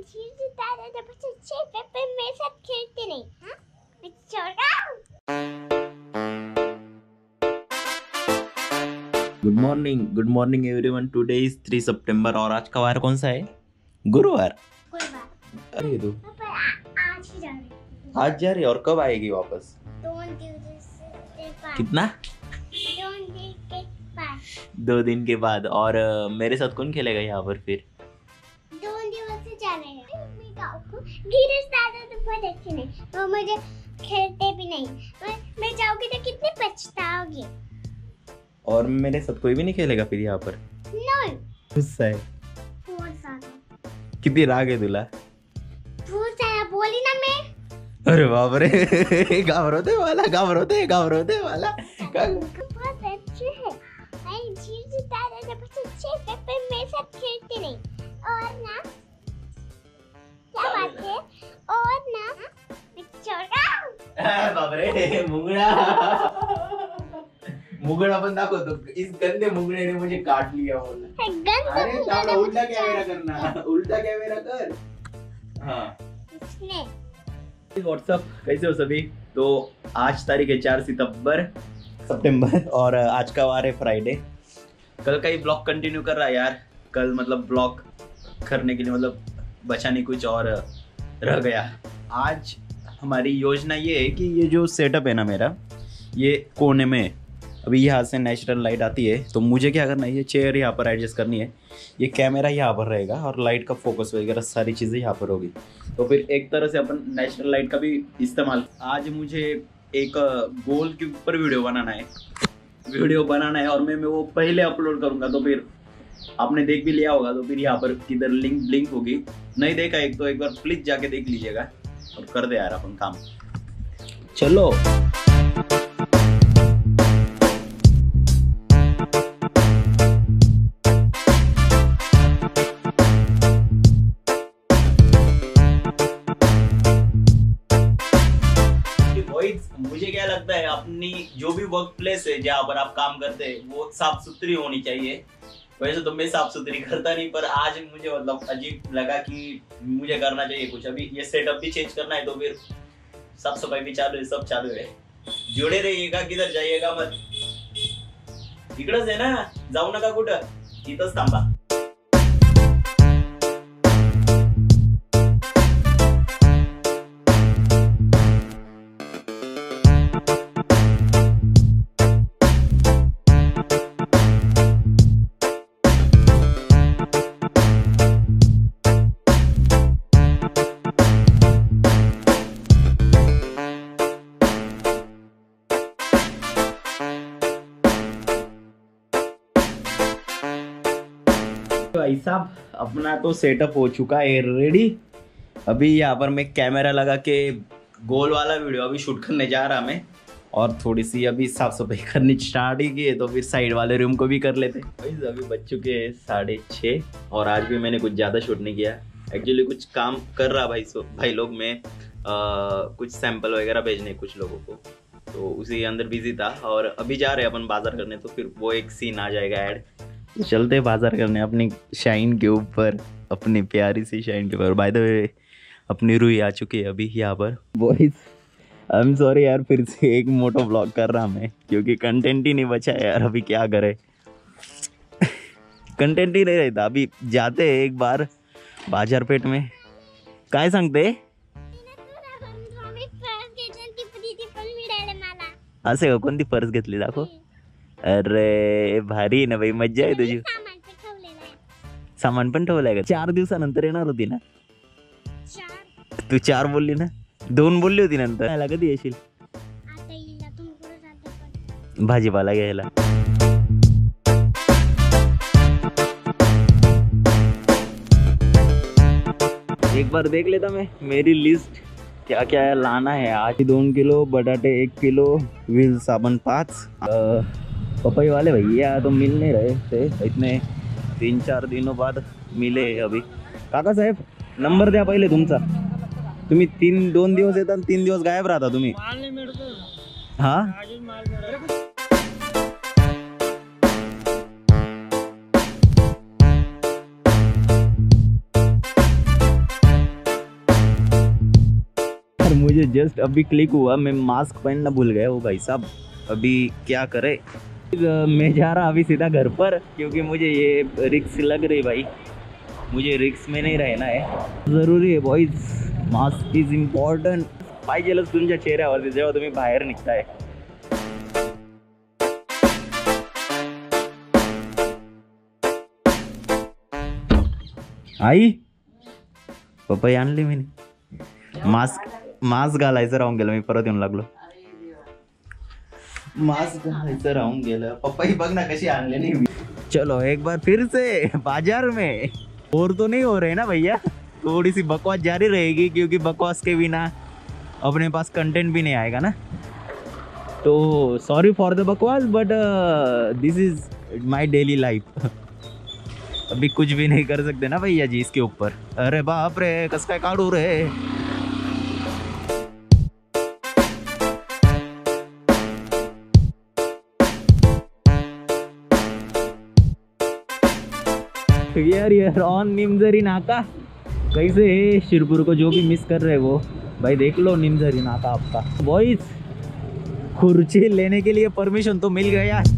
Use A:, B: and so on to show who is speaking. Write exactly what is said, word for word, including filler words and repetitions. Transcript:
A: मेरे साथ खेलते नहीं। हाँ? मैं छोटा हूँ।
B: Good morning good morning everyone. Today is three सितंबर और आज का वार कौन सा है? गुरुवार।
A: गुरुवार।
B: अरे तो
A: पापा आज ही जा रहे हैं।
B: आज जा रही है और कब आएगी वापस?
A: दो दिन के बाद।
B: कितना?
A: दो दिन के बाद।
B: दो दिन के बाद। और uh, मेरे साथ कौन खेलेगा यहाँ पर फिर?
A: दो दिवस से जा रहे हैं। मैं गाँव को गिरस दादा तो बहुत अच्छे नहीं, वो मुझे खेलते भी नहीं। मैं मैं जाऊंगी तो कितने पछताओगे।
B: और मेरे साथ कोई भी नहीं खेलेगा फिर यहाँ पर?
A: नहीं।
B: गुस्सा है?
A: बहुत सारा।
B: कितनी राग है तुला?
A: बहुत सारा बोली ना मैं।
B: अरे बाप रे घाबरोते वाला घाबरोते घाबरोते वाला
A: बहुत अच्छे है। मैं गिरस दादा तो बहुत अच्छे है, पर मेरे साथ खेलते नहीं। और ना क्या बात है? और ना मैं छोटा हूँ।
B: बाप रे मुंगड़ा मुंगड़ा बंदा को तो इस गंदे मुंगड़े ने मुझे काट लिया बोला। अरे ताला उल्टा कैमरा करना, उल्टा कैमरा कर। हाँ व्हाट्सअप, कैसे हो सभी? तो आज तारीख है चार सितंबर सितंबर और आज का वार है फ्राइडे। कल का ही ब्लॉग कंटिन्यू कर रहा है यार। कल मतलब ब्लॉग करने के लिए मतलब बचा नहीं कुछ और रह गया। आज हमारी योजना ये है कि ये जो सेटअप है ना मेरा, ये कोने में अभी यहाँ से नेचुरल लाइट आती है, तो मुझे क्या करना है, ये चेयर यहाँ पर एडजस्ट करनी है, ये कैमरा यहाँ पर रहेगा और लाइट का फोकस वगैरह सारी चीज़ें यहाँ पर होगी। तो फिर एक तरह से अपन नेचुरल लाइट का भी इस्तेमाल। आज मुझे एक गोल के ऊपर वीडियो बनाना है वीडियो बनाना है और मैं मैं वो पहले अपलोड करूँगा। तो फिर आपने देख भी लिया होगा, तो फिर यहाँ पर किधर लिंक ब्लिंक होगी, नहीं देखा एक तो एक बार प्लीज जाके देख लीजिएगा और कर दे यार अपन काम। चलो मुझे क्या लगता है, अपनी जो भी वर्क प्लेस है जहाँ पर आप काम करते हैं वो साफ सुथरी होनी चाहिए। वैसे तो मैं साफ सुथरी करता नहीं, पर आज मुझे मतलब अजीब लगा कि मुझे करना चाहिए कुछ। अभी ये सेटअप भी चेंज करना है, तो फिर साफ सफाई भी चालू है, सब चालू है। जुड़े रहिएगा, किधर जाइएगा मत। इकडच आहे ना, जाऊ नका कुठं, इथंच थांबा। भाई साहब अपना तो सेटअप हो चुका है रेडी। अभी यहाँ पर मैं कैमरा लगा के गोल वाला वीडियो अभी शूट करने जा रहा मैं, और थोड़ी सी अभी साफ सफाई करनी स्टार्ट ही की है, तो फिर साइड वाले रूम को भी कर लेते। अभी बज चुके हैं साढ़े छः और आज भी मैंने कुछ ज़्यादा शूट नहीं किया। एक्चुअली कुछ काम कर रहा भाई सो भाई लोग में आ, कुछ सैंपल वगैरह भेजने कुछ लोगों को, तो उसी अंदर बिजी था। और अभी जा रहे हैं अपन बाजार करने, तो फिर वो एक सीन आ जाएगा ऐड। चलते बाजार करने अपनी शाइन के ऊपर, अपनी प्यारी सी शाइन के ऊपर। बाय द वे अपनी रूही आ चुकी है अभी यहाँ पर। बॉयज आई एम सॉरी यार, फिर से एक मोटो ब्लॉग कर रहा मैं, क्योंकि कंटेंट ही नहीं बचा है यार। अभी क्या करे कंटेंट ही नहीं रहता। अभी जाते हैं एक बार बाजारपेठ में, काय सांगते असे का? कोणती पर्स घेतली दाखव। अरे भारी ना भाई, मज्जा आहे तुझी। सामान पण ठेवलंय का? चार दिवसानंतर येणार होती ना तू? चार बोलली ना, दोन बोलली होती नंतर। कधी येशील भाजीपाला घ्यायला? एक बार देख लेता मैं मेरी लिस्ट क्या क्या है लाना है आज। दोन किलो बटाटे, एक किलो व्हील साबण पाँच। पपई वाले भैया तो मिल नहीं रहे थे, इतने तीन चार दिनों बाद मिले अभी। काका साहेब नंबर द्या पहिले तुमचा। तुम्ही तीन दोन दिवस येतात, तीन दिवस गायब राहता तुम्ही। हाँ यार मुझे जस्ट अभी क्लिक हुआ, मैं मास्क पहनना भूल गया वो भाई साहब। अभी क्या करे, मैं जा रहा अभी सीधा घर पर, क्योंकि मुझे ये रिक्स लग रही भाई, मुझे रिक्स में नहीं रहना है, ज़रूरी आहे बॉईज, मास्क इज इम्पॉर्टंट। पाहिजेलच तुमच्या चेहऱ्यावरती जेव्हा तुम्ही बाहेर निघताय। आई पपई आणली मी, मास्क मास्क घालायचं राहून गेलं, मी परत येऊन लागलो, मास्क घालायचं राहून गेलं। पपई बघ ना कशी आणली नाही मी। चलो एक बार फिर से बाजार में, और तो नहीं हो रहे ना भैया, थोड़ी सी बकवास जारी रहेगी, क्योंकि बकवास के बिना अपने पास कंटेंट भी नहीं आएगा ना। तो सॉरी फॉर द बकवास, but this is my daily life. अभी कुछ भी नहीं कर सकते ना भैया जी इसके ऊपर। अरे बाप रे, कस काय काढू रे। यार यार ऑन निमजरी नाका, कैसे है शिरपुर को जो भी मिस कर रहे वो भाई देख लो, निमजरी नाका आपका। बॉयज खुर्ची लेने के लिए परमिशन तो मिल गया।